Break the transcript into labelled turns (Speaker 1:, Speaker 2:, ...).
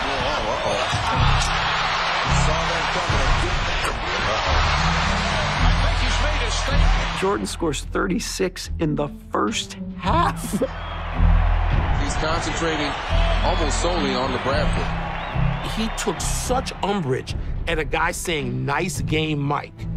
Speaker 1: Saw that coming. I think he's made his statement.
Speaker 2: Jordan scores 36 in the first half.
Speaker 3: He's concentrating almost solely on the Bradford.
Speaker 4: He took such umbrage at a guy saying, "Nice game, Mike."